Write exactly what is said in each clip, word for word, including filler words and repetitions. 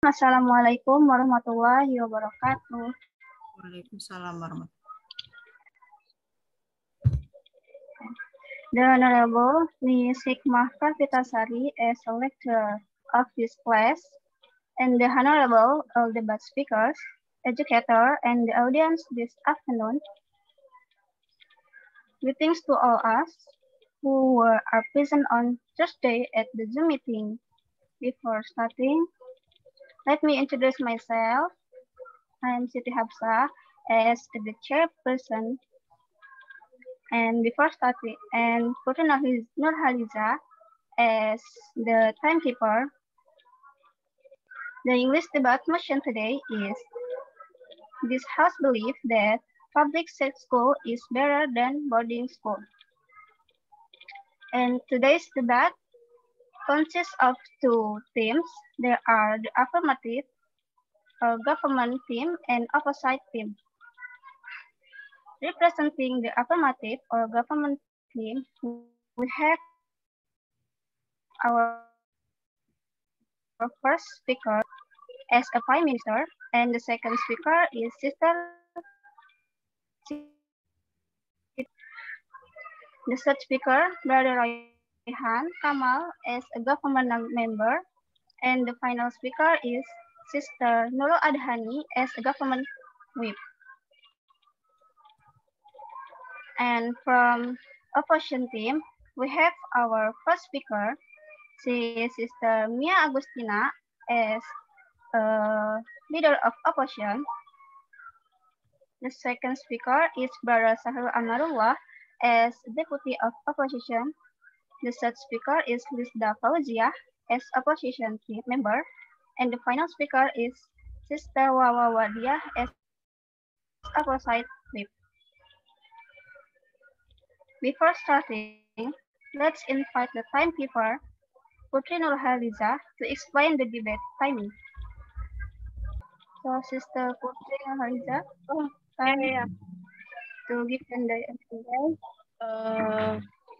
Assalamualaikum warahmatullahi wabarakatuh. Waalaikumsalam warahmatullahi wabarakatuh. The Honorable Miz Hikmah Pravitasari as a lecturer of this class, and the Honorable all debat speakers, educator, and the audience this afternoon. Greetings to all us who were are present on Thursday at the Zoom meeting. Before starting, let me introduce myself. I am Siti Hafsah as the chairperson, and before starting, and Putri Nurhaliza as the timekeeper. The English debate motion today is: this house believes that public school is better than boarding school. And today's debate consists of two teams. There are the affirmative uh, government team and opposite team. Representing the affirmative or government team, we have our first speaker as a prime minister, and the second speaker is Sister. The third speaker, Brother Raihan Kamal, as a government member, and the final speaker is Sister Nurul Adhani as a government whip. And from opposition team, we have our first speaker, she is Sister Mia Agustina as a leader of opposition. The second speaker is Brother Sahrul Amarullah as deputy of opposition. The third speaker is Lisda Fauzia as opposition team member. And the final speaker is Sister Wawa Wadia as opposite whip. Before starting, let's invite the timekeeper, Putri Nurhaliza, to explain the debate timing. So, Sister Putri Nurhaliza, oh, yeah, yeah. to give them the information. Uh,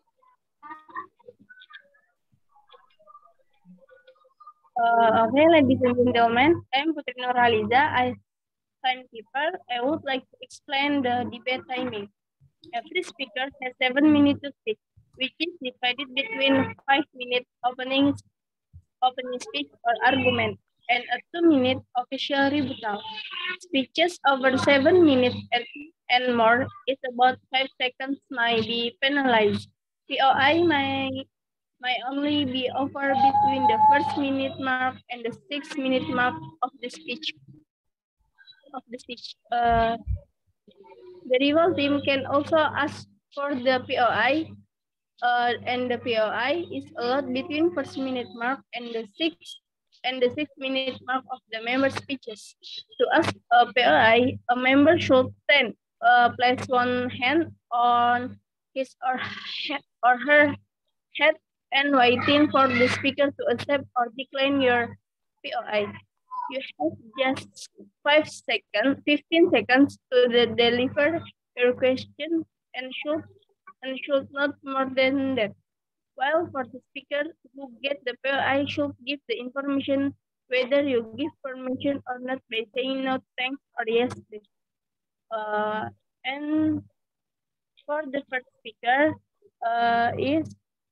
uh, okay, ladies and gentlemen, I'm Putri Nurhaliza. I timekeeper. I would like to explain the debate timing. Every speaker has seven minutes to speak, which is divided between five minutes opening opening speech or argument and a two minute official rebuttal. Speeches over seven minutes and, and more is about five seconds may be penalized. P O I may may only be offered between the first minute mark and the six minute mark of the speech. Of the speech. Uh, the rival team can also ask for the P O I, uh, and the P O I is allowed between first minute mark and the six and the six minute mark of the member speeches. To ask a P O I, a member should stand, uh, place one hand on his or her, or her head and waiting for the speaker to accept or decline your P O I. You have just five seconds, fifteen seconds to the deliver your question and should and should not more than that. While for the speaker who get the P O I should give the information whether you give permission or not by saying no thanks or yes please. Uh, and for the first speaker uh, is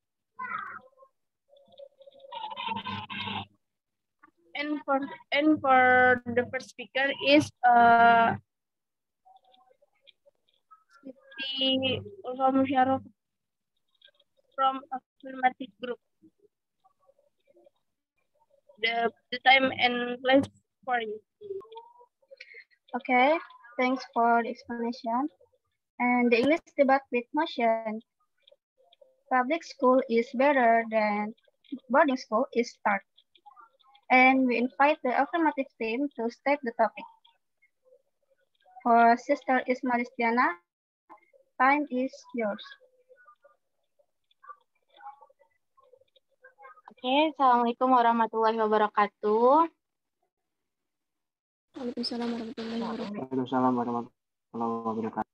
and for and for the first speaker is uh Siti Ulfa Musyarof from affirmative group. The, the time and place for you. Okay, thanks for the explanation. And the English debate with motion. Public school is better than boarding school is start. And we invite the affirmative team to state the topic. For Sister Ismaristiana, time is yours. Oke, Assalamualaikum warahmatullahi wabarakatuh. Waalaikumsalam warahmatullahi wabarakatuh. Waalaikumsalam warahmatullahi wabarakatuh.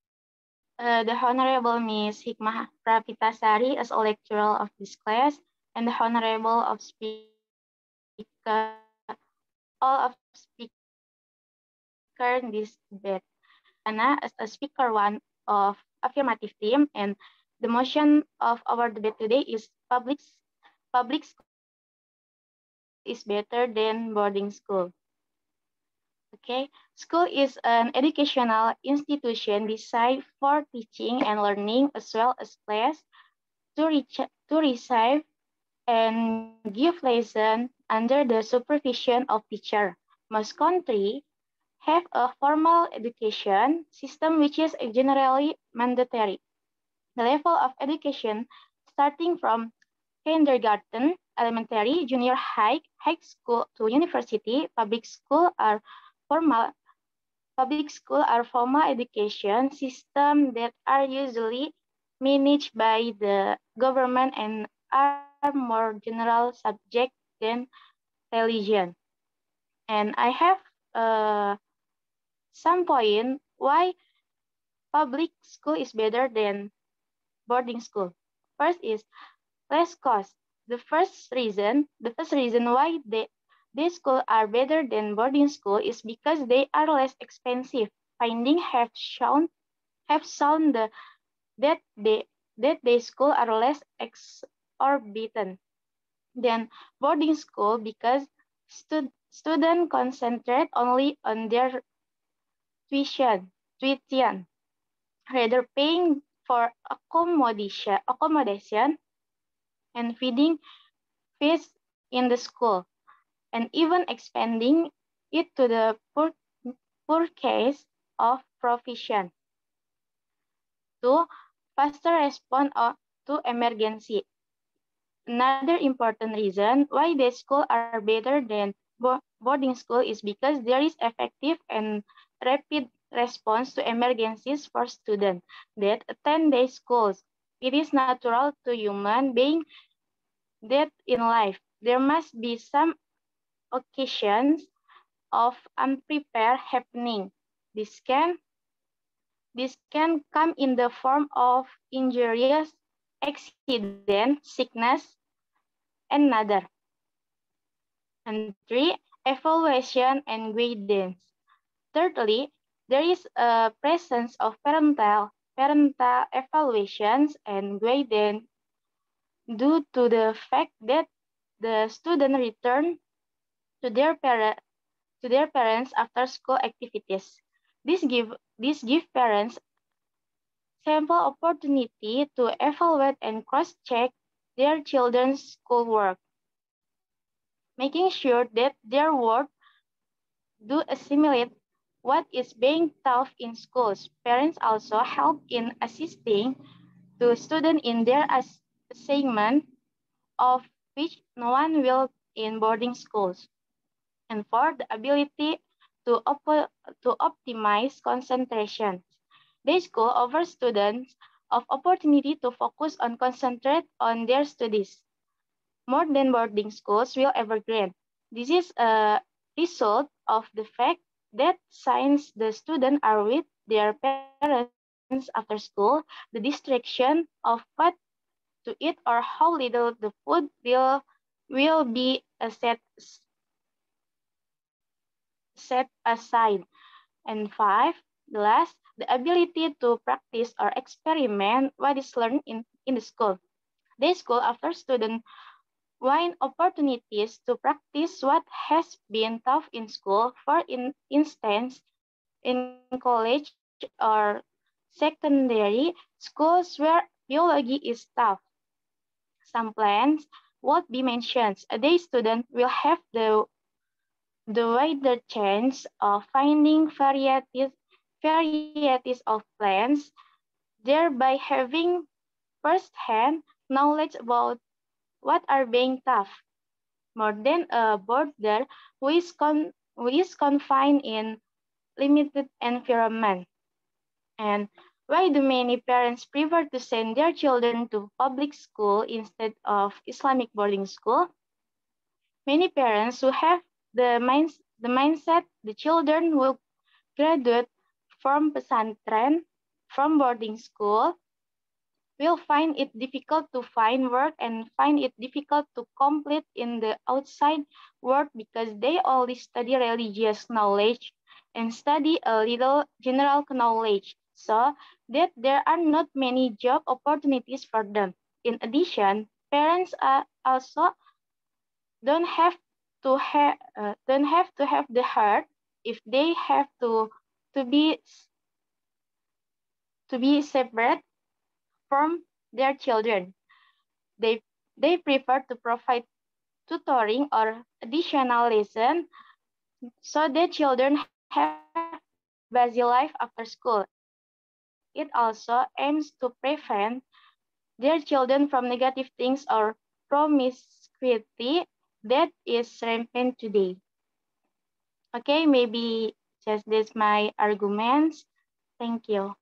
Uh, the Honorable Miss Hikmah Pravitasari as a lecturer of this class, and the honorable of speaker, all of speaker in this debate. Anna as a speaker one of affirmative team, and the motion of our debate today is public public school is better than boarding school. Okay, school is an educational institution designed for teaching and learning as well as class to, reach, to receive and give lesson under the supervision of teacher. Most countries have a formal education system which is generally mandatory. The level of education starting from kindergarten, elementary, junior high, high school to university, public school are formal public school are formal education systems that are usually managed by the government and are more general subject than religion. And I have uh, some point why public school is better than boarding school. First is less cost. The first reason, the first reason why they these schools are better than boarding school is because they are less expensive. Findings have shown have shown the, that they that they school are less exorbitant than boarding school because stud, students concentrate only on their tuition, tuition, rather paying for accommodation, accommodation and feeding fees in the school, and even expanding it to the poor, poor case of provision. Two, faster response to emergency. Another important reason why the school are better than boarding school is because there is effective and rapid response to emergencies for students that attend their schools. It is natural to human being that in life there must be some occasions of unprepared happening. This can this can come in the form of injurious accident, sickness, and another. And three, evaluation and guidance. Thirdly, there is a presence of parental parental evaluations and guidance due to the fact that the student return to their parent to their parents after school activities. This give this give parents sample opportunity to evaluate and cross-check their children's schoolwork, making sure that their work do assimilate what is being taught in schools. Parents also help in assisting to students in their assignment, of which no one will in boarding schools. And four, the ability to, op to optimize concentration. They school offers students of opportunity to focus on concentrate on their studies more than boarding schools will ever grant. This is a result of the fact that since the students are with their parents after school, the distraction of what to eat or how little the food will will be uh, set set aside. And five, the last, the ability to practice or experiment what is learned in, in the school. The school offers students wide opportunities to practice what has been taught in school. For in, instance, in college or secondary schools where biology is taught, some plans would be mentioned. A day student will have the the wider chance of finding varieties, varieties of plants, thereby having first-hand knowledge about what are being taught, more than a boarder who is, con who is confined in limited environment. And why do many parents prefer to send their children to public school instead of Islamic boarding school? Many parents who have the, mind, the mindset the children will graduate from pesantren, from boarding school, will find it difficult to find work and find it difficult to complete in the outside world because they only study religious knowledge and study a little general knowledge, so that there are not many job opportunities for them. In addition, parents are also don't have to have uh, don't have to have the heart if they have to to be to be separate from their children. They they prefer to provide tutoring or additional lesson so that children have busy life after school. It also aims to prevent their children from negative things or promiscuity that is rampant today. Okay, maybe just this my arguments. Thank you.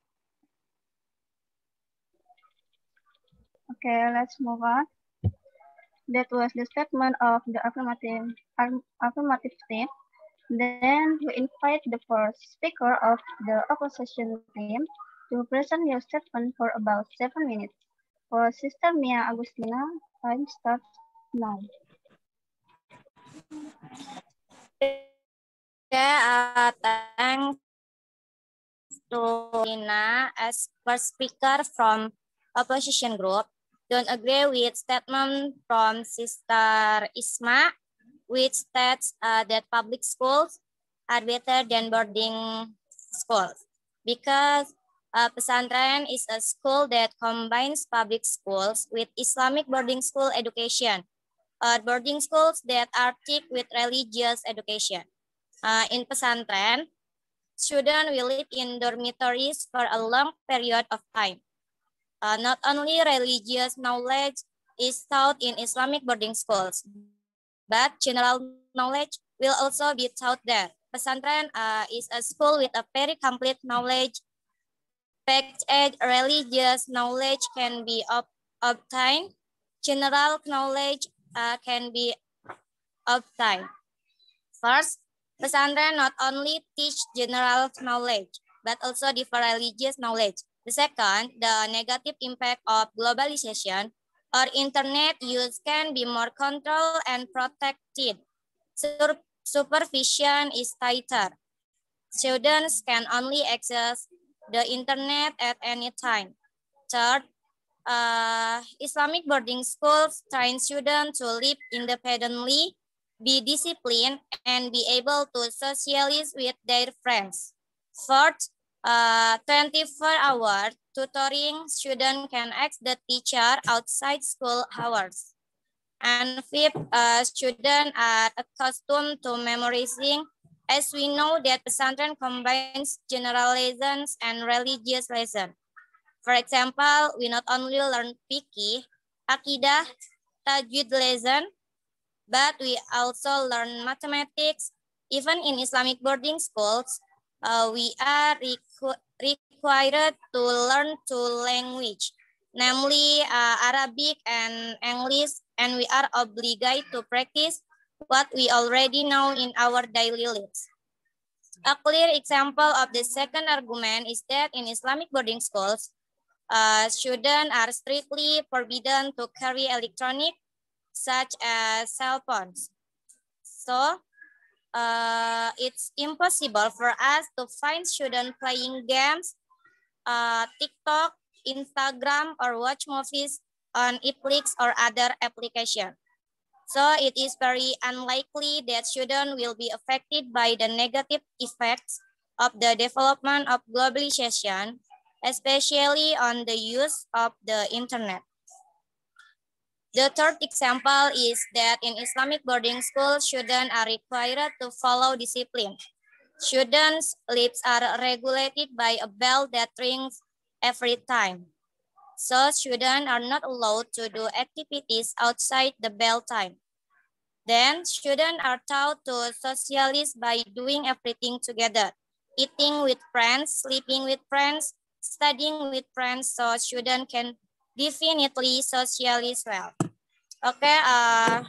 Okay, let's move on. That was the statement of the affirmative, affirmative team. Then we invite the first speaker of the opposition team to present your statement for about seven minutes. For Sister Mia Agustina, time starts now. Okay, uh, thanks to Nina as first speaker from opposition group. Don't agree with statement from Sister Isma, which states uh, that public schools are better than boarding schools because uh, pesantren is a school that combines public schools with Islamic boarding school education or boarding schools that are thick with religious education. Uh, in pesantren, students will live in dormitories for a long period of time. Uh, not only religious knowledge is taught in Islamic boarding schools, but general knowledge will also be taught there. Pesantren uh, is a school with a very complete knowledge. Packaged religious knowledge can be ob obtained. General knowledge uh, can be obtained. First, pesantren not only teach general knowledge, but also different religious knowledge. The second, the negative impact of globalization or internet use can be more controlled and protected. Sur supervision is tighter. Students can only access the internet at any time. Third, uh, Islamic boarding schools train students to live independently, be disciplined, and be able to socialize with their friends. Fourth, uh, twenty-four hour tutoring, student can ask the teacher outside school hours. And fifth, uh, students are accustomed to memorizing, as we know that pesantren combines general lessons and religious lessons. For example, we not only learn fikih, akidah, tajwid lesson, but we also learn mathematics. Even in Islamic boarding schools, uh, we are requ required to learn two languages, namely uh, Arabic and English, and we are obligated to practice what we already know in our daily lives. A clear example of the second argument is that in Islamic boarding schools, uh, students are strictly forbidden to carry electronic such as cell phones. So uh, it's impossible for us to find students playing games, uh, TikTok, Instagram, or watch movies on Netflix or other applications. So it is very unlikely that students will be affected by the negative effects of the development of globalization, especially on the use of the internet. The third example is that in Islamic boarding schools, students are required to follow discipline. Students' lips are regulated by a bell that rings every time. So students are not allowed to do activities outside the bell time. Then students are taught to socialize by doing everything together, eating with friends, sleeping with friends, studying with friends, so students can definitely socialize well. Okay, uh,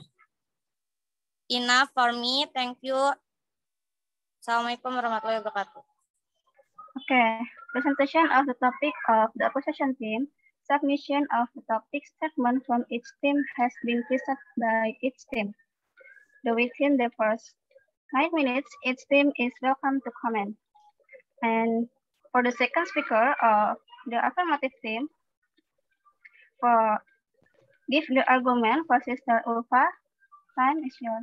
enough for me. Thank you. Assalamualaikum warahmatullahi wabarakatuh. Okay, presentation of the topic of the opposition team. submission of the topic statement from each team has been presented by each team. The within the first nine minutes, each team is welcome to comment. And for the second speaker of the affirmative team, for give the argument for Sister Ulfa, time is yours.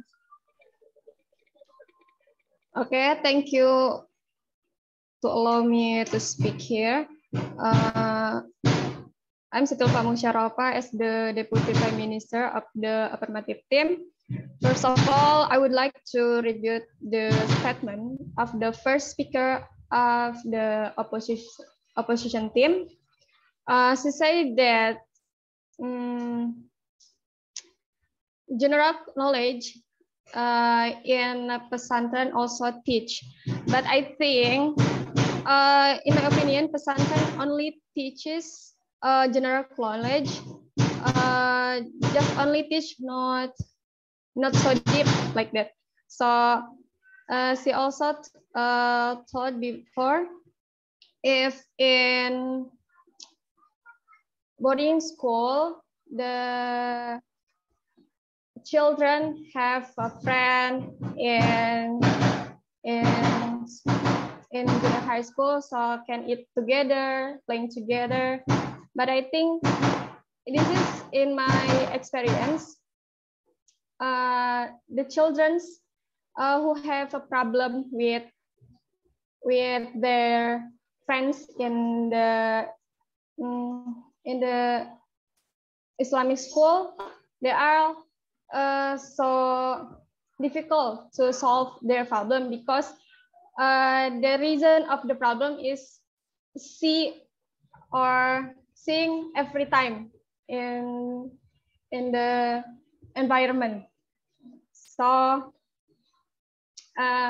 Okay, thank you to allow me to speak here. Uh, I'm Siti Ulfa Musyarofa as the Deputy Prime Minister of the affirmative team. First of all, I would like to review the statement of the first speaker of the opposition opposition team. Uh, she said that um, general knowledge uh, in pesantren also teach, but I think, uh, in my opinion, pesantren only teaches uh, general knowledge, uh, just only teach not not so deep like that. So uh, she also uh, thought before, if in boarding school the children have a friend in in in the high school, so can eat together, playing together. But I think this is in my experience. Uh, the children uh, who have a problem with with their friends in the um, in the Islamic school, they are uh, so difficult to solve their problem because uh, the reason of the problem is see or seeing every time in in the environment. So uh,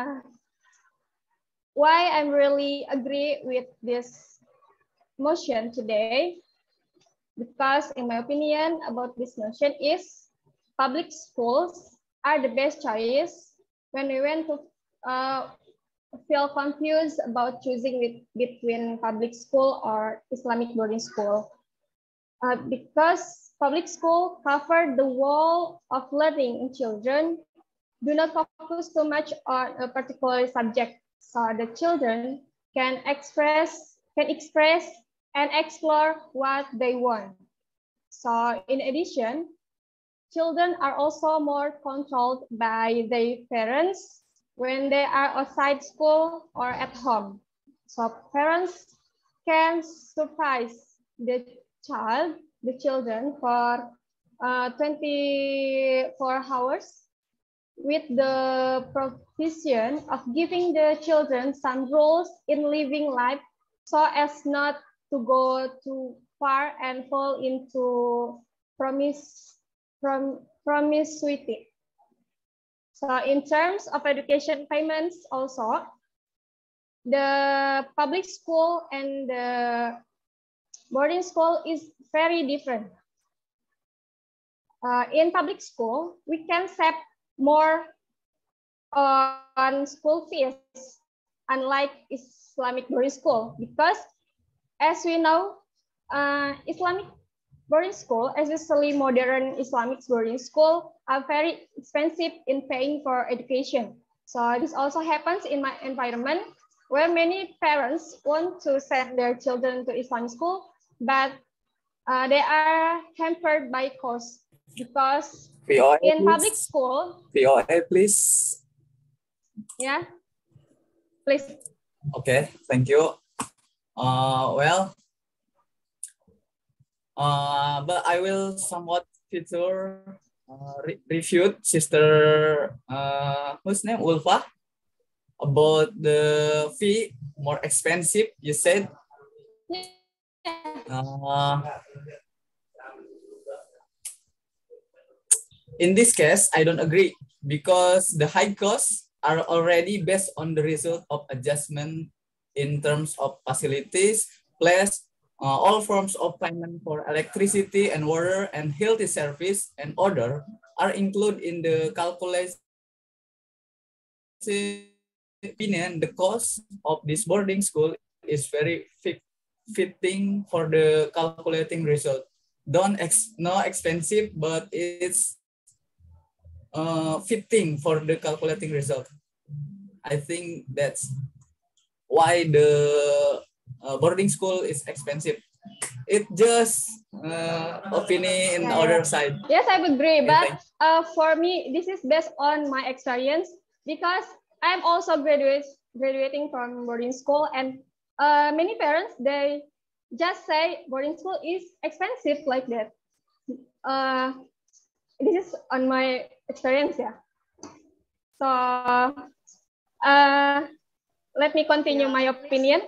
why I'm really agree with this motion today, because in my opinion about this motion is public schools are the best choice when we went to uh, feel confused about choosing with, between public school or Islamic boarding school. Uh, because public school cover the whole of learning in children, do not focus too much on a particular subject, so the children can express can express and explore what they want. So in addition, children are also more controlled by their parents when they are outside school or at home. So parents can surprise the child, the children for uh, twenty-four hours with the provision of giving the children some rules in living life so as not to go too far and fall into promise, prom, promiscuity. So in terms of education payments also, the public school and the boarding school is very different. Uh, in public school, we can save more on school fees, unlike Islamic boarding school, because as we know, uh, Islamic boarding school, especially modern Islamic boarding school, are very expensive in paying for education. So this also happens in my environment, where many parents want to send their children to Islamic school, but uh, they are hampered by cost because V O A, in please. public school. V O A, please. Yeah, please. Okay, thank you. Uh, well, uh, but I will somewhat feature uh, re refute Sister uh, whose name Ulfa about the fee more expensive. You said. Uh, in this case, I don't agree because the high costs are already based on the result of adjustment in terms of facilities, plus uh, all forms of payment for electricity and water and healthy service and order are included in the calculation. Opinion, the cost of this boarding school is very fixed. fitting for the calculating result. Don't ex no expensive, but it's uh, fitting for the calculating result. I think that's why the uh, boarding school is expensive. It just uh, opinion in Yeah, other yeah. side. Yes, I agree. Okay, But thanks. uh, for me, this is based on my experience because I'm also graduate, graduating from boarding school, and uh, many parents they just say boarding school is expensive like that. Uh, this is on my experience, yeah. So uh, let me continue my opinion.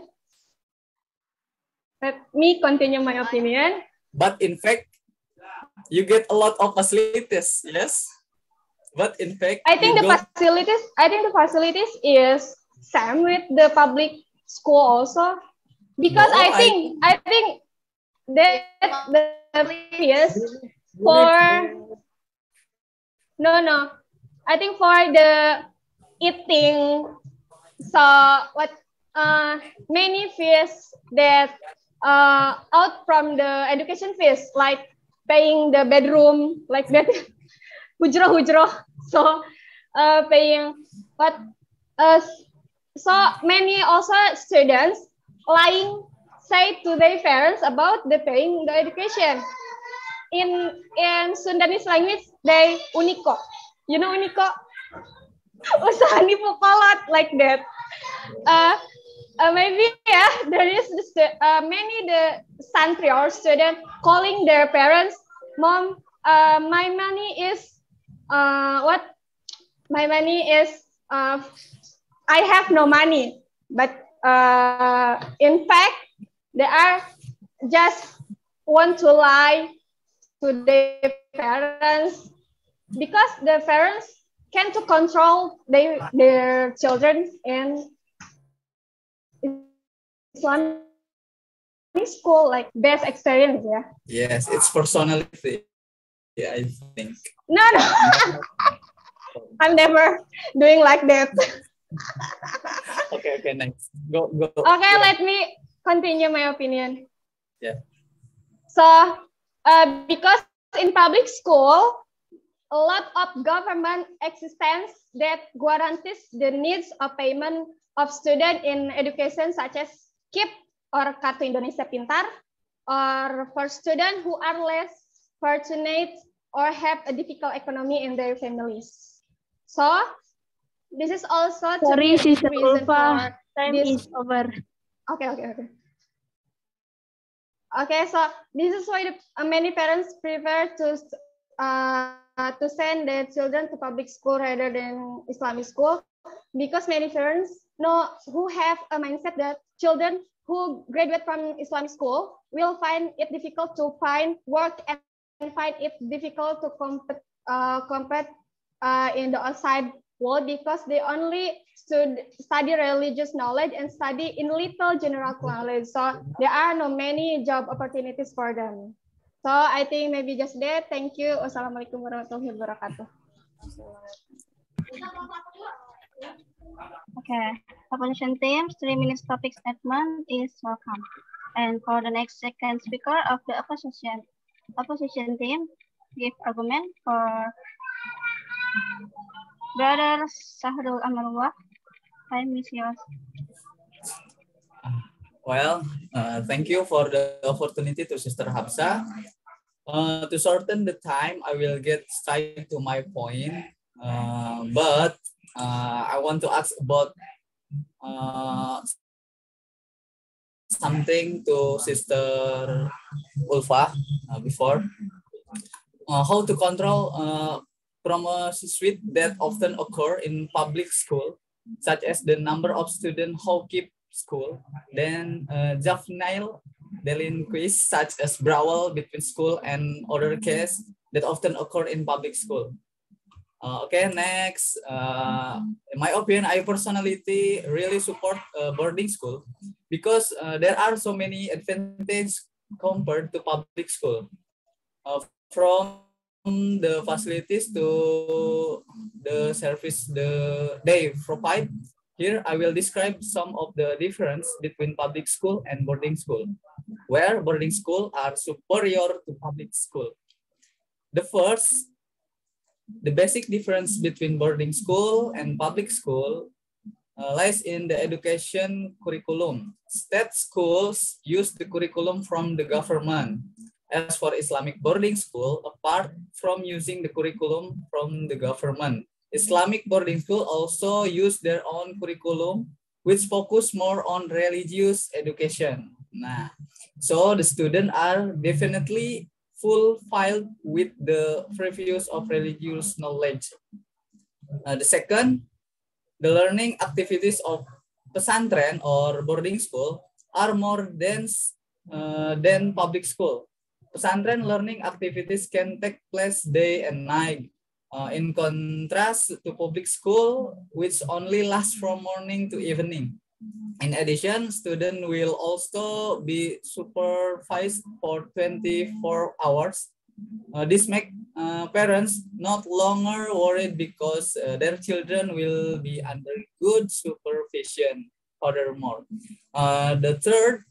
Let me continue my opinion. But in fact, you get a lot of facilities, yes. But in fact, I think you the go facilities. I think the facilities is same with the public school also, because no, I I think I think that the fees for no no, I think for the eating, so what uh many fees that uh out from the education fees, like paying the bedroom like that. hujro hujro so uh paying what uh so many also students lying say to their parents about the paying the education in in Sundanese language they uniko, you know uniko. Usaha nipu kolot like that. uh, uh maybe yeah, there is the, uh, many the santri or student calling their parents, mom, uh, my money is uh what my money is uh I have no money, but uh in fact they are just want to lie to their parents because the parents can to control their their children in Islamic school, like best experience, yeah. yes, it's personality. Yeah, I think. No, no, I'm never doing like that. Okay, okay, next. Go, go. Okay, go. let me continue my opinion. Yeah. So, uh, because in public school, a lot of government existence that guarantees the needs of payment of student in education, such as KIP or Kartu Indonesia Pintar, or for students who are less fortunate or have a difficult economy in their families. So, this is also to Sorry, be a big Sister reason Ulfa. for Time this. is over. Okay, okay, okay. Okay, so this is why the, uh, many parents prefer to uh, to send their children to public school rather than Islamic school, because many parents know who have a mindset that children who graduate from Islamic school will find it difficult to find work and find it difficult to compete uh, compete uh, in the outside world, because they only stud study religious knowledge and study in little general knowledge. So there are no many job opportunities for them. So I think maybe just that. Thank you. Wassalamualaikum warahmatullahi wabarakatuh. Okay, opposition teams, three minutes topic statement is welcome. And for the next second speaker of the opposition, opposition team, give argument for Brother Sahrul Amarwah. Time is yours. Well, uh, thank you for the opportunity to Sister Hafsa. Uh, to shorten the time, I will get straight to my point. Uh, but uh, I want to ask about uh, something to Sister Ulfa uh, before. Uh, how to control uh, promiscuity that often occur in public school, such as the number of students who keep school, then uh, juvenile delinquencies such as brawl between school and other cases that often occur in public school. Uh, okay, next, uh, in my opinion, I personally really support uh, boarding school because uh, there are so many advantages compared to public school. Uh, from the facilities to the service the they provide, Here I will describe some of the difference between public school and boarding school, where boarding school are superior to public school. The first, the basic difference between boarding school and public school uh, lies in the education curriculum. State schools use the curriculum from the government. As for Islamic boarding school, apart from using the curriculum from the government, Islamic boarding school also use their own curriculum, which focus more on religious education. Nah, so the students are definitely fulfilled with the previous of religious knowledge. Uh, the second, the learning activities of pesantren or boarding school are more dense uh, than public school. Pesantren learning activities can take place day and night. Uh, in contrast to public school, which only lasts from morning to evening. In addition, students will also be supervised for twenty-four hours. Uh, this makes uh, parents not longer worried because uh, their children will be under good supervision. Furthermore, uh, the third,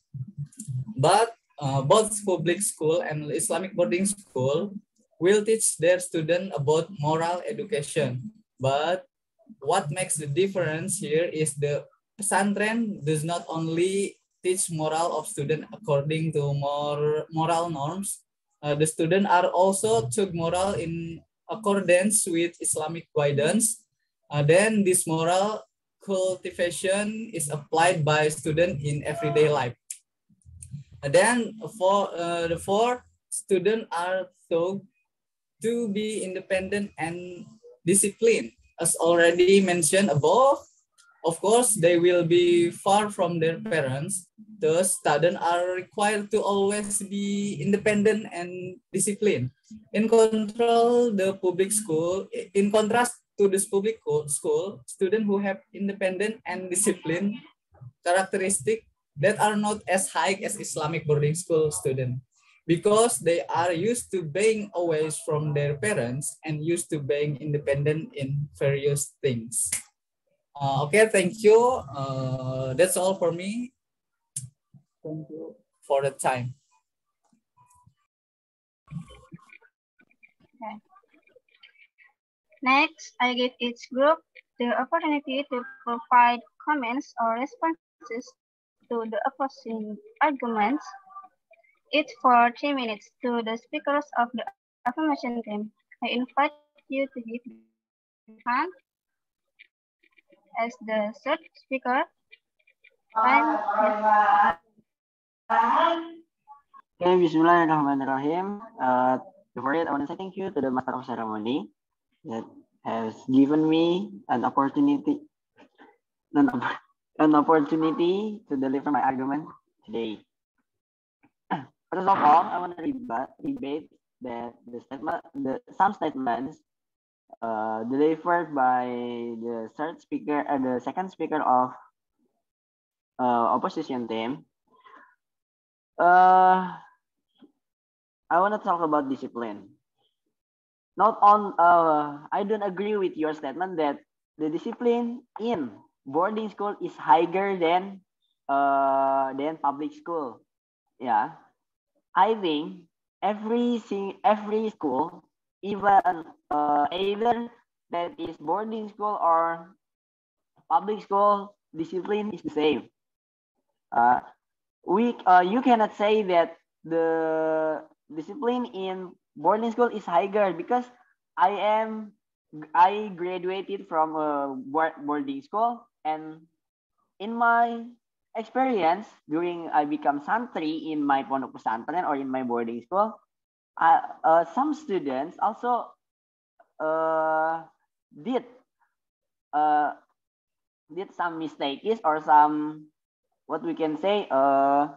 but uh, both public school and Islamic boarding school will teach their students about moral education. But what makes the difference here is the pesantren does not only teach moral of students according to more moral norms. Uh, the students are also taught moral in accordance with Islamic guidance. Uh, then this moral cultivation is applied by students in everyday life. And then for uh, the four students are taught to be independent and disciplined. As already mentioned above, of course, they will be far from their parents. Thus, students are required to always be independent and disciplined. In control, the public school, in contrast to this public school, students who have independent and disciplined characteristics that are not as high as Islamic boarding school students, because they are used to being away from their parents and used to being independent in various things. Uh, okay, thank you. Uh, that's all for me. Thank you for the time. Okay. Next, I give each group the opportunity to provide comments or responses to the opposing arguments, each for three minutes to the speakers of the affirmation team. I invite you to give the hand as the third speaker. Time. Okay, Bismillahirrahmanirrahim. Uh, before it, I want to say thank you to the Master of Ceremony that has given me an opportunity, an, an opportunity to deliver my argument today. First of all, I want to rebut, debate that the statement, the some statements uh, delivered by the third speaker and uh, the second speaker of uh, opposition team. Uh, I want to talk about discipline. Not on, uh, I don't agree with your statement that the discipline in boarding school is higher than uh, than public school. Yeah, I think every every school, even uh, either that is boarding school or public school, discipline is the same. Uh, we uh, you cannot say that the discipline in boarding school is higher because I am I graduated from a boarding school, and in my experience during I become santri in my pondok pesantren or in my boarding school, I, uh, some students also uh, did uh, did some mistakes or some what we can say uh,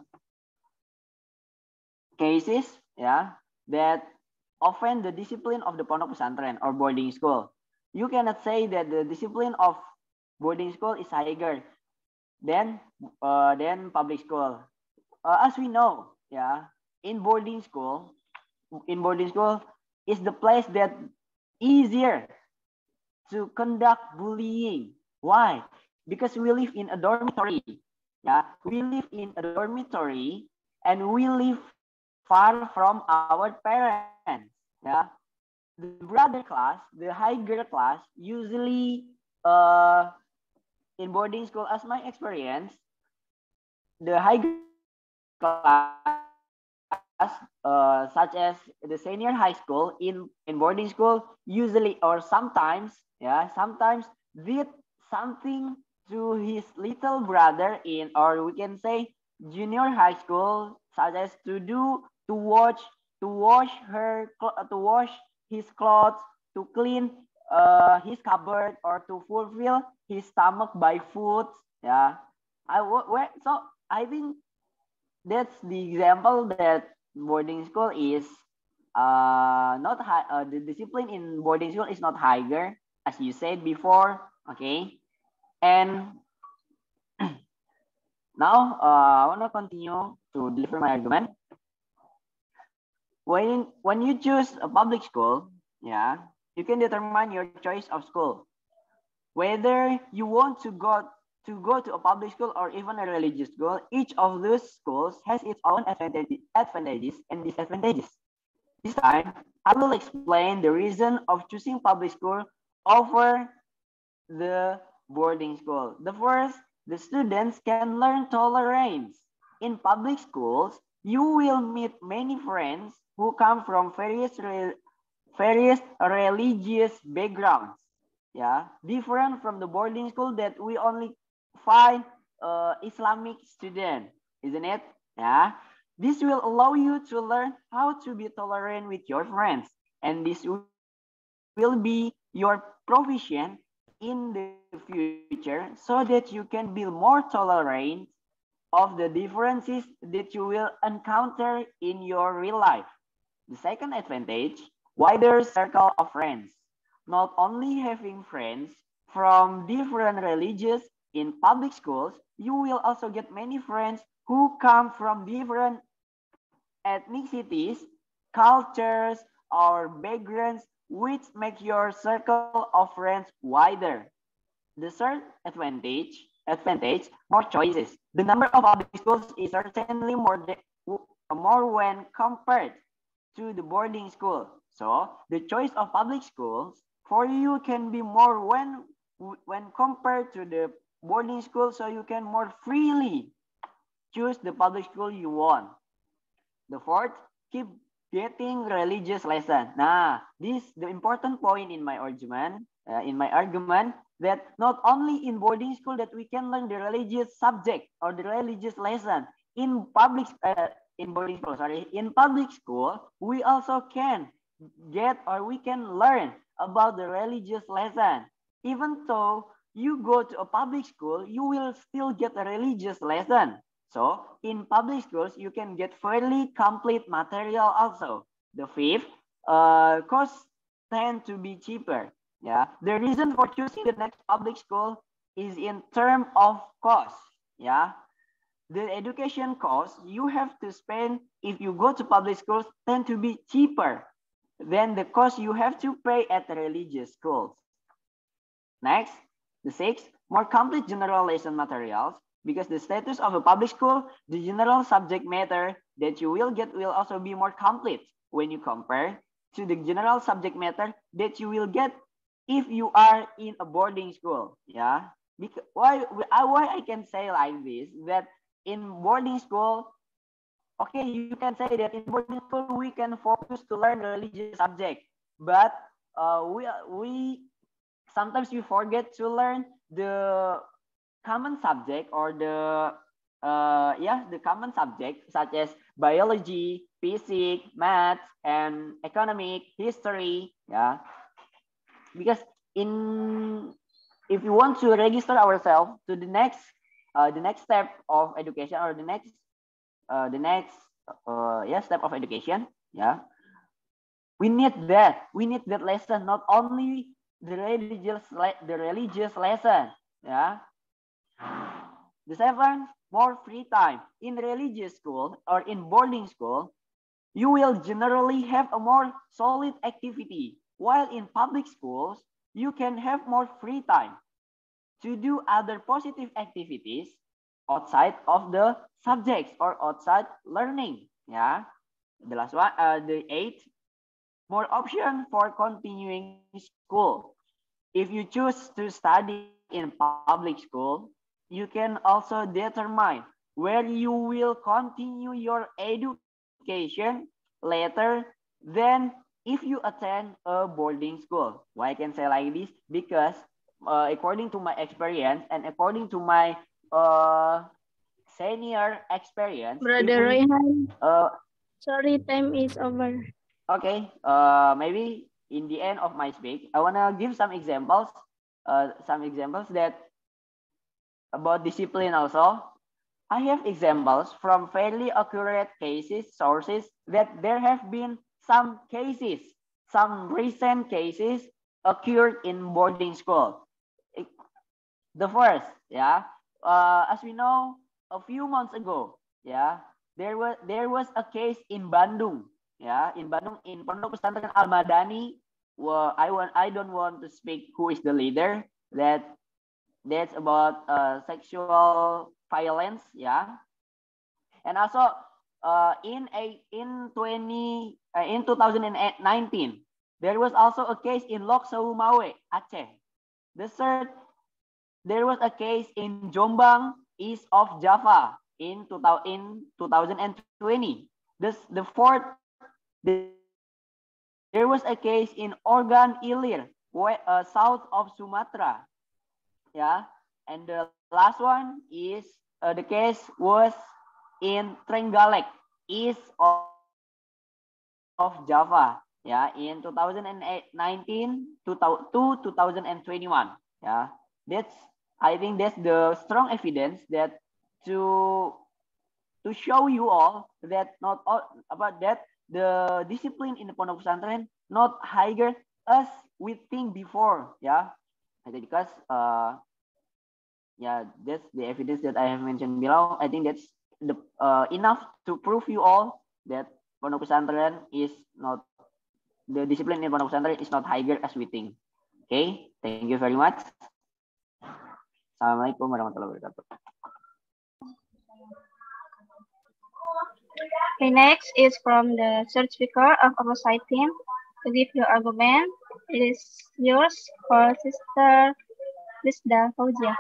cases, yeah, that offend the discipline of the pondok pesantren or boarding school. You cannot say that the discipline of boarding school is higher than uh, than public school. Uh, as we know, yeah, in boarding school, in boarding school is the place that easier to conduct bullying. Why? because we live in a dormitory. Yeah, we live in a dormitory and we live far from our parents. Yeah, the brother class, the higher class, usually uh, in boarding school, as my experience, the higher class, uh, such as the senior high school in, in boarding school, usually or sometimes, yeah, sometimes did something to his little brother in, or we can say junior high school, such as to do, to watch, to wash her, to wash his clothes, to clean uh, his cupboard, or to fulfill his stomach by food. Yeah, I where so I think that's the example that boarding school is uh not high. Uh, the discipline in boarding school is not higher, as you said before. Okay, and now uh, I want to continue to deliver my argument. When when you choose a public school, yeah, you can determine your choice of school, whether you want to go to go to a public school or even a religious school. Each of those schools has its own advantages and disadvantages. This time, I will explain the reason of choosing public school over the boarding school. The first, the students can learn tolerance. In public schools, you will meet many friends who come from various various religious backgrounds. Yeah, different from the boarding school that we only find uh, Islamic student, isn't it? Yeah, this will allow you to learn how to be tolerant with your friends, and this will be your provision in the future, so that you can be more tolerant of the differences that you will encounter in your real life. The second advantage, wider circle of friends. Not only having friends from different religions in public schools, you will also get many friends who come from different ethnicities, cultures, or backgrounds, which make your circle of friends wider. The third advantage, advantage, more choices. The number of public schools is certainly more, more when compared to the boarding school. So the choice of public schools for you can be more when when compared to the boarding school, so you can more freely choose the public school you want. The fourth, keep getting religious lesson. Nah, this the important point in my argument. Uh, in my argument that not only in boarding school that we can learn the religious subject or the religious lesson in public uh, in boarding school. Sorry, in public school we also can get or we can learn about the religious lesson. Even though you go to a public school, you will still get a religious lesson. So in public schools, you can get fairly complete material also. The fifth, uh, costs tend to be cheaper. Yeah, the reason for choosing the next public school is in term of cost. Yeah, the education costs you have to spend if you go to public schools tend to be cheaper than the cost you have to pay at the religious schools. Next, the sixth, more complete general lesson materials. Because the status of a public school, the general subject matter that you will get will also be more complete when you compare to the general subject matter that you will get if you are in a boarding school. Yeah, because why why I can say like this, that in boarding school, okay, you can say that in boarding school we can focus to learn religious subject, but uh, we we sometimes we forget to learn the common subject or the uh yeah the common subject such as biology, physics, math, and economic, history. Yeah, because in if you want to register ourselves to the next uh the next step of education or the next uh the next uh yeah step of education, yeah, we need that we need that lesson, not only the religious the religious lesson. Yeah. The seventh, more free time. In religious school or in boarding school, you will generally have a more solid activity. While in public schools, you can have more free time to do other positive activities outside of the subjects or outside learning. Yeah. The last one, uh, the eighth, more option for continuing school. If you choose to study in public school, you can also determine where you will continue your education later than if you attend a boarding school. Why I can say like this? Because uh, according to my experience and according to my uh, senior experience, Brother we, Rayhan, uh, sorry, time is over. okay, uh, maybe in the end of my speech, I wanna give some examples, uh, some examples that about discipline also. I have examples from fairly accurate cases, sources, that there have been some cases, some recent cases occurred in boarding school. The first, yeah, uh, as we know, a few months ago, yeah, there was there was a case in Bandung, yeah, in Bandung, in Pondok Pesantren Al Madani. Well, I want I don't want to speak who is the leader. That that's about uh, sexual violence, yeah, and also uh, in a in twenty uh, in two thousand nineteen there was also a case in Lok Saumawe, Aceh. The third, there was a case in Jombang, east of Java, in two thousand twenty. This the fourth, there was a case in Organ Ilir, uh, south of Sumatra. Yeah, and the last one is uh, the case was in Trenggalek, east of, of Java. Yeah, in two thousand nineteen to two thousand twenty-one. Yeah, that's I think that's the strong evidence that to to show you all that not all about that the discipline in the Pondok Pesantren not higher as we think before. Yeah, because uh yeah, that's the evidence that I have mentioned below. I think that's the uh, enough to prove you all that Pondok Pesantren is not the discipline in Pondok Pesantren is not higher as we think. Okay, thank you very much. Assalamualaikum warahmatullahi wabarakatuh. Okay, next is from the third speaker of opposite team. To give your argument, it is yours for Sister Lisda Fauzia.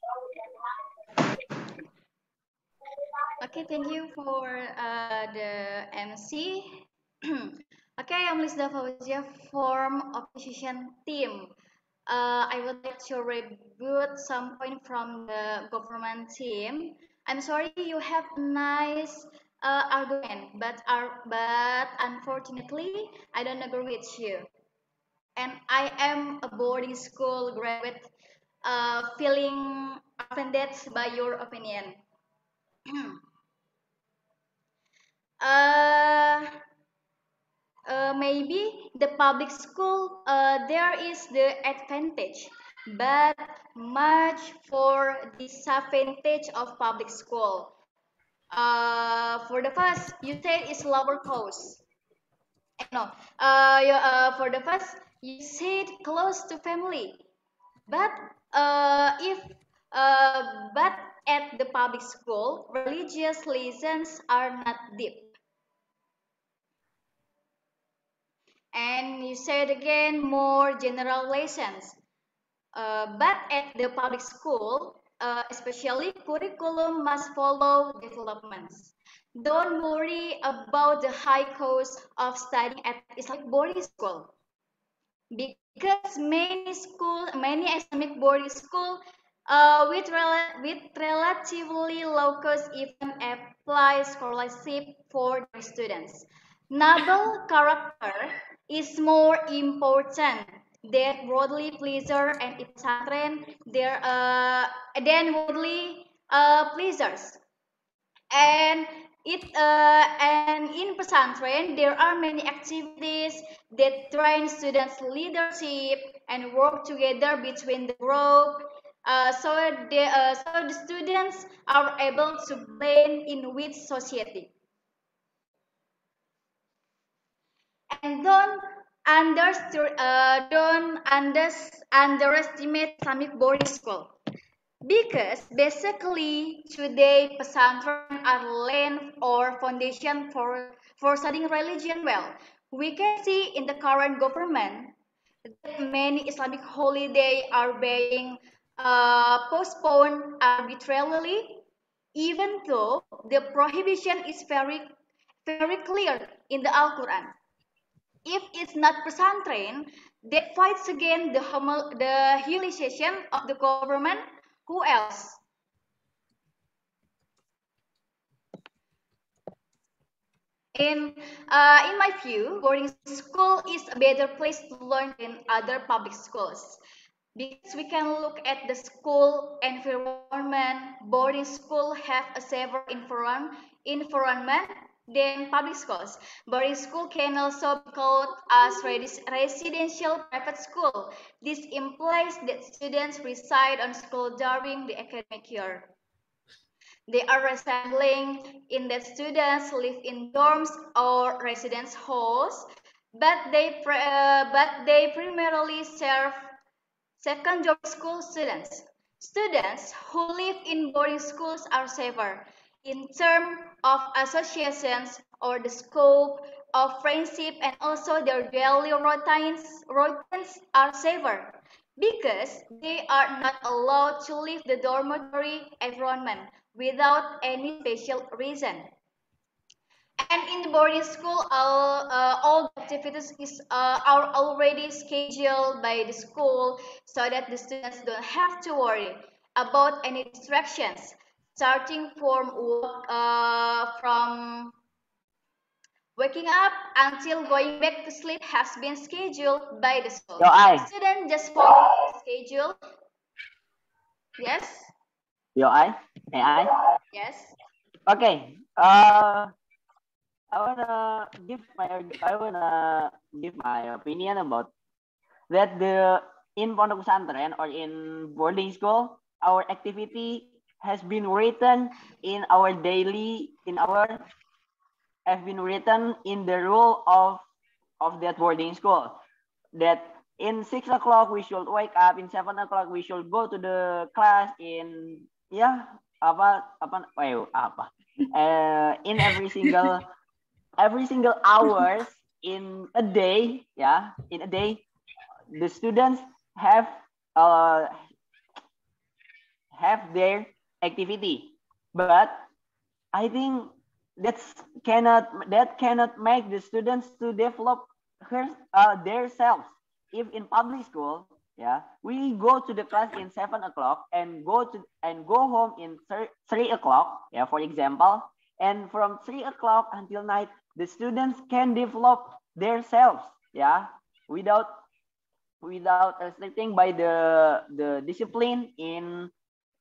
Okay, thank you for uh, the M C. Okay, I'm Lisda Fauzia from opposition team. Uh, I would like to rebut some point from the government team. I'm sorry you have nice uh, argument, but are but unfortunately I don't agree with you. And I am a boarding school graduate, uh, feeling offended by your opinion. uh, uh, maybe the public school uh, there is the advantage, but much for disadvantage of public school. Uh, for the first, you said it's lower cost. Eh, no, uh, you, uh, for the first, you said close to family, but uh, if uh, but at the public school, religious lessons are not deep. And you said again more general lessons. Uh, but at the public school, uh, especially curriculum must follow developments. Don't worry about the high cost of studying at Islamic boarding school, because many school, many Islamic boarding school uh, with rel with relatively low cost even apply scholarship for their students. Noble character is more important than worldly pleasure and pesantren there uh, than worldly uh, pleasures. And it uh, and in pesantren there are many activities that train students leadership and work together between the group, uh, so the uh, so the students are able to blend in with society. And don't underst- uh, don't under- underestimate Islamic boarding school. Because basically today pesantren are land or foundation for, for studying religion well. We can see in the current government that many Islamic holidays are being uh, postponed arbitrarily, even though the prohibition is very, very clear in the Al-Quran. If it's not pesantren that fights against the, homo- the helicization of the government, who else? In, uh, in my view, boarding school is a better place to learn than other public schools. Because we can look at the school environment, boarding school have a safer environment, environment than public schools. Boarding school can also be called as residential private school. This implies that students reside on school during the academic year. They are resembling in that students live in dorms or residence halls, but they, uh, but they primarily serve secondary school students. Students who live in boarding schools are safer in terms of associations or the scope of friendship, and also their daily routines, routines are safer because they are not allowed to leave the dormitory environment without any special reason. And in the boarding school, all, uh, all activities is, uh, are already scheduled by the school so that the students don't have to worry about any distractions. Starting from uh, from waking up until going back to sleep has been scheduled by the school. Yo, I. Students just follow the schedule. Yes. Yo, I. Hey, I. Yes. Okay. Uh, I wanna give my I wanna give my opinion about that. The in Pondok Pesantren or in boarding school, our activity has been written in our daily in our have been written in the rule of of that boarding school, that in six o'clock we should wake up, in seven o'clock we should go to the class, in yeah apa apa oh, apa uh, in every single every single hours in a day, yeah, in a day the students have uh have their activity. But I think that's cannot that cannot make the students to develop her uh, their selves. If in public school, yeah, we go to the class in seven o'clock and go to and go home in three o'clock, yeah, for example, and from three o'clock until night, the students can develop their selves, yeah, without without restricting by the the discipline in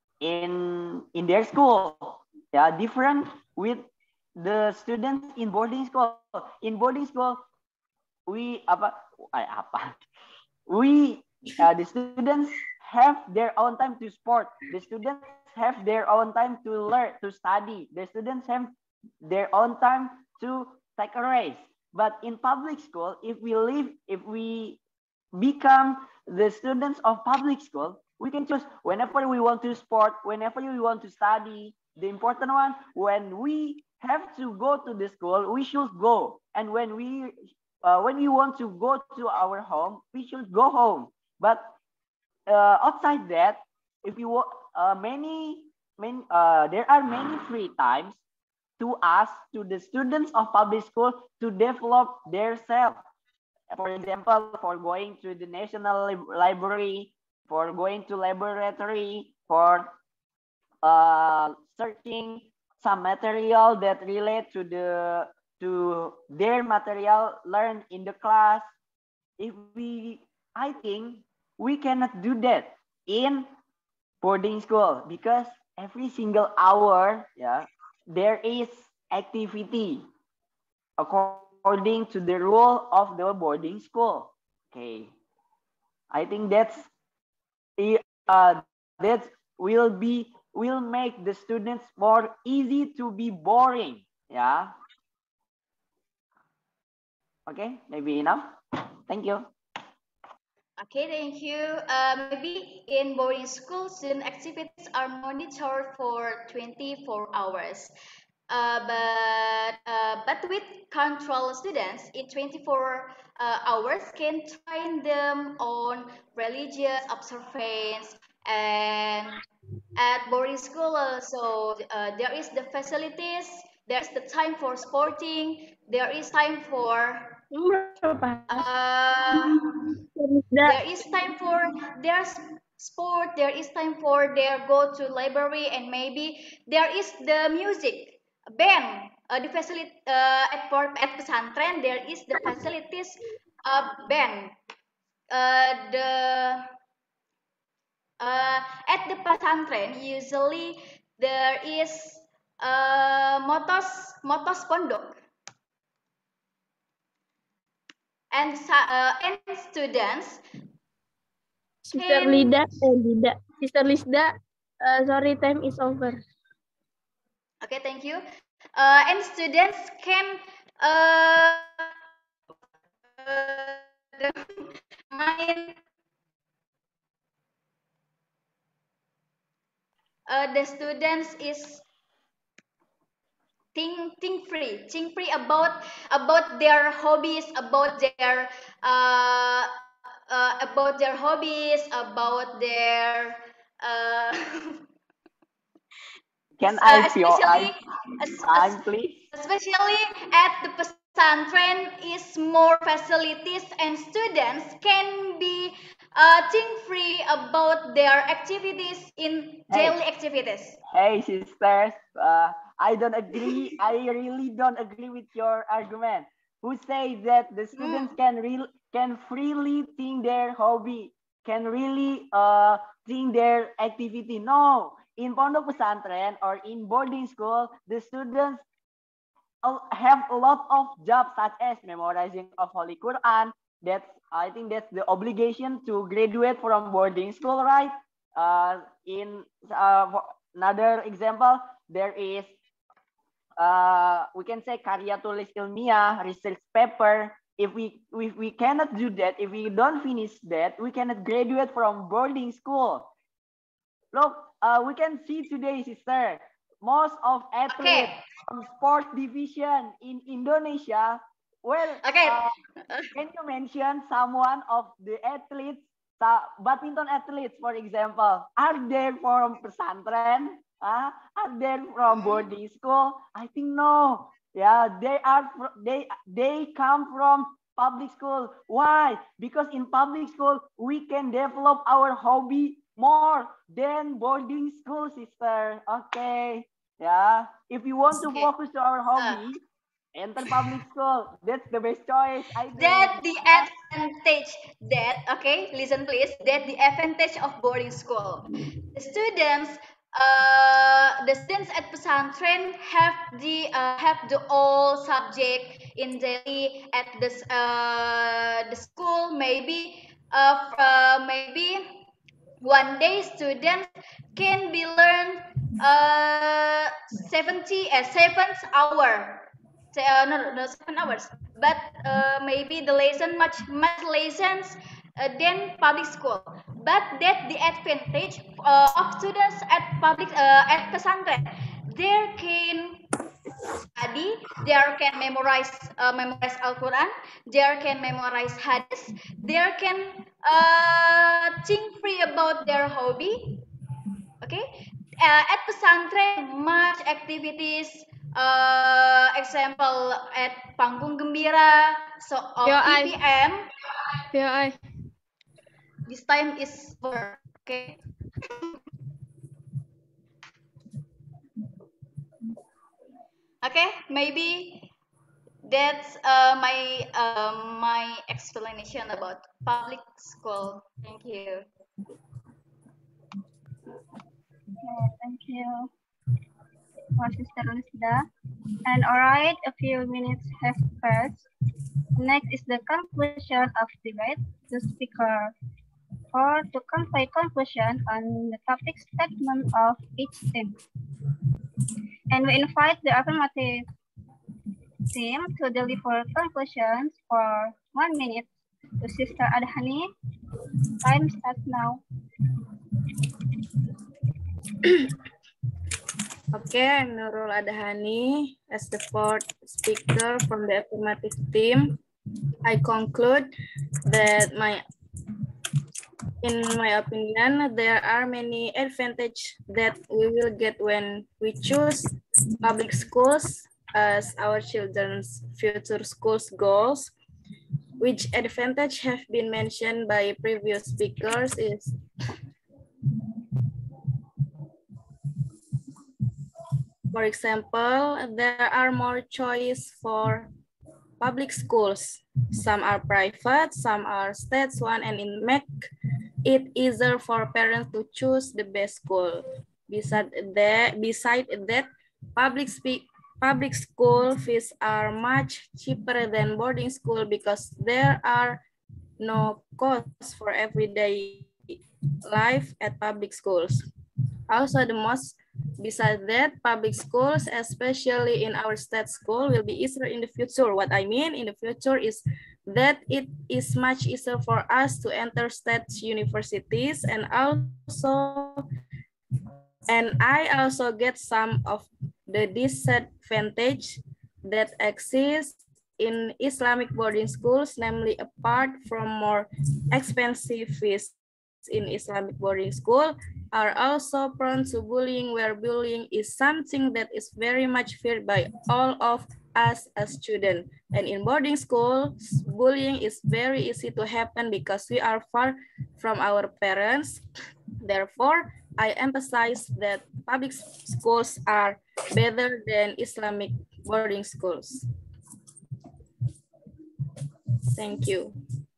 in in their school, yeah, different with the students in boarding school. In boarding school, we apa ay, apa we uh, the students have their own time to sport. The students have their own time to learn, to study. The students have their own time to take a race. But in public school, if we live, if we become the students of public school, we can choose whenever we want to sport, whenever we want to study. The important one, when we have to go to the school, we should go. And when we uh, when we want to go to our home, we should go home. But uh, outside that, if you want uh, many, many uh, there are many free times to us, to the students of public school, to develop their self. For example, for going to the National Library, for going to laboratory, for uh, searching some material that relate to the to their material learned in the class. If we, I think we cannot do that in boarding school, because every single hour, yeah, there is activity according to the rule of the boarding school. Okay, I think that's uh, that will be will make the students more easy to be boring. Yeah. Okay, maybe enough. Thank you. Okay, thank you. Uh, maybe in boarding school, student activities are monitored for twenty-four hours. Uh, but uh, but with control students in twenty-four uh, hours can train them on religious observance. And at boarding school also uh, there is the facilities, there is the time for sporting, there is time for uh, there is time for their sport, there is time for their go to library, and maybe there is the music band. Uh, the facility uh, at port at pesantren there is the facilities of band. Uh, the uh, at the pesantren usually there is uh, motos motos pondok, and uh, and students. Sister Lida, eh, Lida. Sister Lisda, uh, sorry, time is over. Okay, thank you. Uh, and students can uh, uh, main uh, the students is think think free, think free about about their hobbies, about their uh, uh, about their hobbies, about their uh, Can uh, I feel especially time, please? especially at the pesantren is more facilities, and students can be uh, think free about their activities in daily Hey. activities. Hey, sisters, uh, I don't agree. I really don't agree with your argument. Who says that the students Mm. can real can freely think their hobby, can really uh think their activity? No, in Pondok Pesantren or in boarding school, the students have a lot of jobs such as memorizing of Holy Quran. That's I think that's the obligation to graduate from boarding school, right? Uh, in uh, another example, there is uh, we can say karya tulis ilmiah, research paper. If we if we cannot do that, if we don't finish that, we cannot graduate from boarding school. Look, uh, we can see today, sister, most of athletes Okay. from sports division in Indonesia. Well, Okay. uh, can you mention someone of the athletes, uh, badminton athletes, for example, are they from pesantren? Uh, are they from boarding school? I think no. Yeah, they are. They they come from public school. Why? Because in public school we can develop our hobby more than boarding school, sister. Okay. Yeah. If you want to Okay. focus to our hobby, Uh, enter public school. That's the best choice, I think. that the advantage that okay listen please, that the advantage of boarding school, the students uh the students at pesantren have the uh, have the all subject in daily at this uh the school. Maybe uh, uh maybe one day students can be learned uh seventy uh, seventh hour. Say, uh, no, no, seven hours. But uh, maybe the lesson much much lessons uh, than public school. But that the advantage uh, of students at public uh, at pesantren, there can study, there can memorize uh, memorize Al-Quran, there can memorize hadith, there can uh, think free about their hobby. Okay, uh, at pesantren much activities, uh, example at panggung gembira, so of Yo, E I. P M. Yo, I. This time is over. Okay. Okay, maybe that's uh, my uh, my explanation about public school. Thank you. Yeah, thank you, for Sister Lisda. And all right, a few minutes have passed. Next is the conclusion of debate. The speaker or to convey conclusion on the topic statement of each team. And we invite the affirmative team to deliver conclusions for one minute to Sister Adhani. Time starts now. Okay, I'm Nurul Adhani as the fourth speaker from the affirmative team. I conclude that my, in my opinion, there are many advantages that we will get when we choose public schools as our children's future schools goals. Which advantage have been mentioned by previous speakers is for example, there are more choice for public schools. Some are private, some are state one, and it make it easier for parents to choose the best school. Beside that, beside that, public speak public school fees are much cheaper than boarding school because there are no costs for everyday life at public schools. Also, the most besides that, public schools, especially in our state school, will be easier in the future. What I mean in the future is that it is much easier for us to enter state universities, and also, and I also get some of the disadvantage that exist in Islamic boarding schools, namely apart from more expensive fees in Islamic boarding school, are also prone to bullying, where bullying is something that is very much feared by all of us as students. And in boarding schools, bullying is very easy to happen because we are far from our parents. Therefore, I emphasize that public schools are better than Islamic boarding schools. Thank you.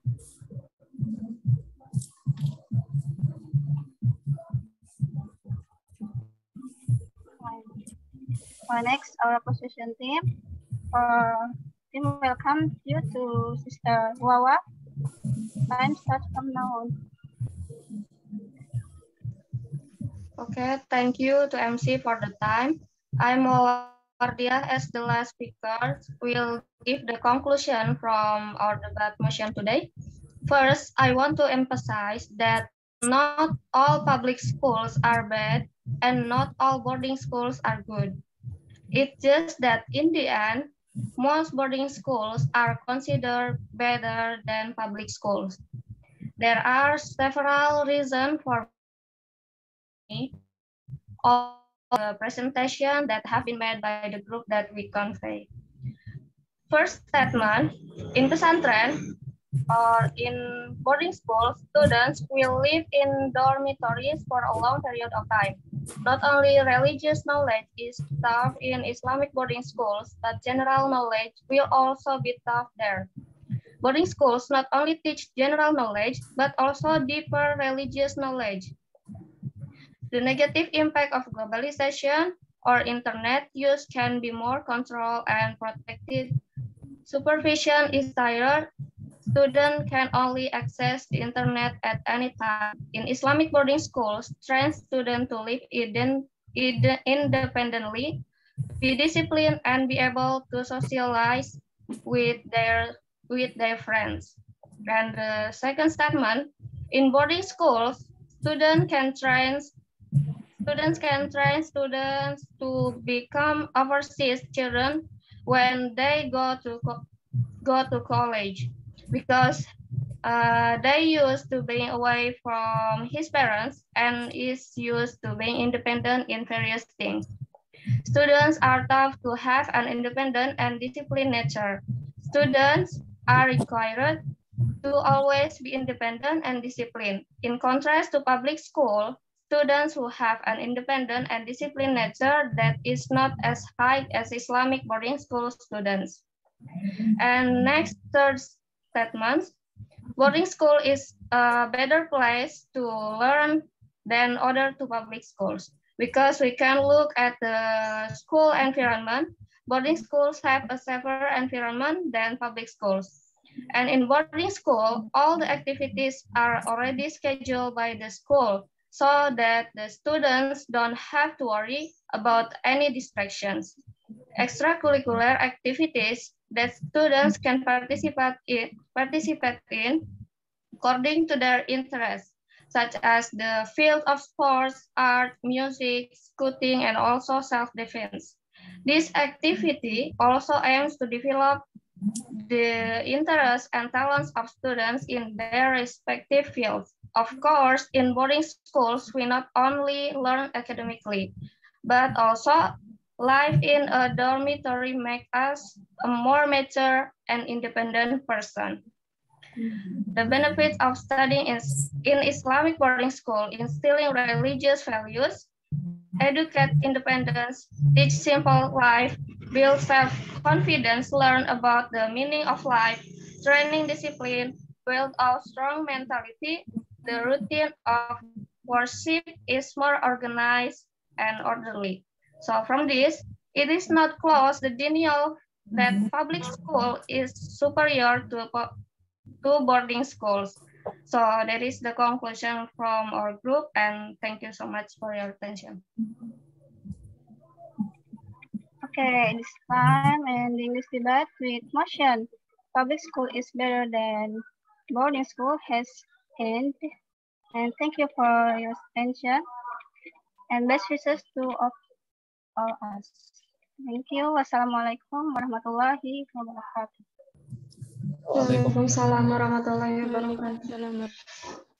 Uh, next, our opposition team. Uh, team welcome you to Sister Wawa. Time starts from now on. Okay, thank you to M C for the time. I'm Mawardia as the last speaker. Will give the conclusion from our debate motion today. First, I want to emphasize that not all public schools are bad and not all boarding schools are good. It's just that in the end, most boarding schools are considered better than public schools. There are several reasons for all the presentation that have been made by the group that we convey. First statement, in pesantren or in boarding school, students will live in dormitories for a long period of time. Not only religious knowledge is taught in Islamic boarding schools, but general knowledge will also be taught there. Boarding schools not only teach general knowledge, but also deeper religious knowledge. The negative impact of globalization or internet use can be more controlled and protected. Supervision is tighter. Students can only access the internet at any time. In Islamic boarding schools, train students to live independently, be disciplined, and be able to socialize with their, with their friends. And the second statement, in boarding schools, students can train students can train students to become overseas children when they go to go to college, because uh, they used to being away from his parents and is used to being independent in various things. Students are taught to have an independent and disciplined nature. Students are required to always be independent and disciplined. In contrast to public school, students who have an independent and disciplined nature that is not as high as Islamic boarding school students. And next, third statement, boarding school is a better place to learn than other two public schools, because we can look at the school environment. Boarding schools have a safer environment than public schools. And in boarding school, all the activities are already scheduled by the school, so that the students don't have to worry about any distractions. Extracurricular activities that students can participate in, participate in according to their interests, such as the field of sports, art, music, scouting, and also self-defense. This activity also aims to develop the interests and talents of students in their respective fields. Of course, in boarding schools, we not only learn academically, but also life in a dormitory makes us a more mature and independent person. The benefits of studying in, in Islamic boarding school, instilling religious values, educate independence, teach simple life, build self-confidence, learn about the meaning of life, training discipline, build a strong mentality. The routine of worship is more organized and orderly. So from this, it is not close the denial that public school is superior to, to boarding schools. So that is the conclusion from our group, and thank you so much for your attention. Okay, this time ending this debate with motion. Public school is better than boarding school has ended. And thank you for your attention. And best wishes to all of us. Thank you. Wassalamualaikum warahmatullahi wabarakatuh. Waalaikumsalam warahmatullahi wabarakatuh.